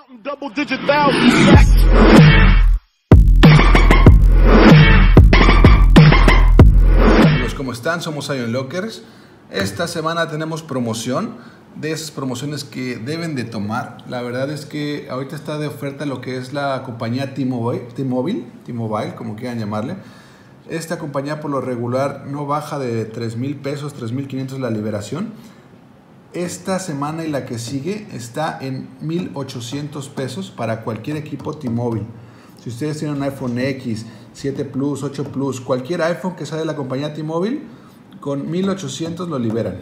Double digit thousands. Amigos, ¿cómo están? Somos Ion Lockers. Esta semana tenemos promoción, de esas promociones que deben de tomar. La verdad es que ahorita está de oferta lo que es la compañía T-Mobile, como quieran llamarle. Esta compañía por lo regular no baja de 3,000 pesos, 3,500 la liberación. Esta semana y la que sigue está en 1,800 pesos para cualquier equipo T-Mobile. Si ustedes tienen un iPhone X, 7 Plus, 8 Plus, cualquier iPhone que sea de la compañía T-Mobile, con 1,800 lo liberan.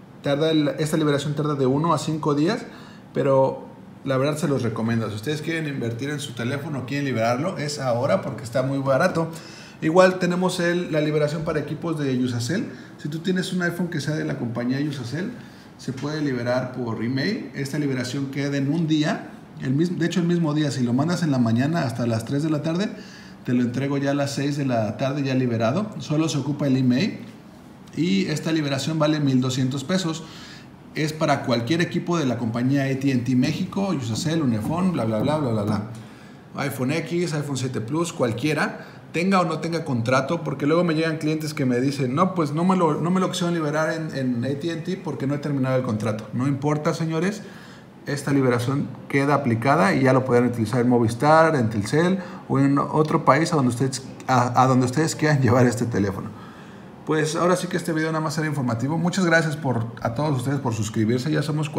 Esta liberación tarda de 1 a 5 días, pero la verdad se los recomiendo. Si ustedes quieren invertir en su teléfono, quieren liberarlo, es ahora porque está muy barato. Igual tenemos la liberación para equipos de Usacell. Si tú tienes un iPhone que sea de la compañía Usacell, se puede liberar por email. Esta liberación queda en un día, de hecho el mismo día. Si lo mandas en la mañana hasta las 3 de la tarde, te lo entrego ya a las 6 de la tarde ya liberado. Solo se ocupa el email y esta liberación vale 1,200 pesos. Es para cualquier equipo de la compañía AT&T México, Usacell, Unifón, bla bla bla bla bla bla. iPhone X, iPhone 7 Plus, cualquiera, tenga o no tenga contrato, porque luego me llegan clientes que me dicen, no, pues no me lo quisieron liberar en AT&T porque no he terminado el contrato. No importa, señores, esta liberación queda aplicada y ya lo pueden utilizar en Movistar, en Telcel o en otro país a donde ustedes quieran llevar este teléfono. Pues ahora sí que este video nada más era informativo. Muchas gracias a todos ustedes por suscribirse. Ya somos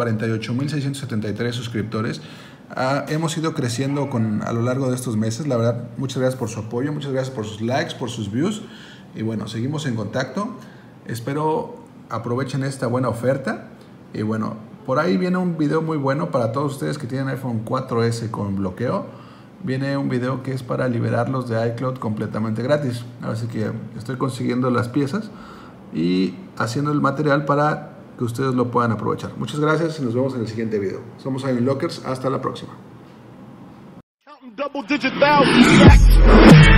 48,673 suscriptores. Hemos ido creciendo a lo largo de estos meses. La verdad, muchas gracias por su apoyo, muchas gracias por sus likes, por sus views. Y bueno, seguimos en contacto. Espero aprovechen esta buena oferta. Y bueno, por ahí viene un video muy bueno para todos ustedes que tienen iPhone 4S con bloqueo. Viene un video que es para liberarlos de iCloud completamente gratis. Así que estoy consiguiendo las piezas y haciendo el material para que ustedes lo puedan aprovechar. Muchas gracias y nos vemos en el siguiente video. Somos Ion Lockers. Hasta la próxima. Double digit thousands.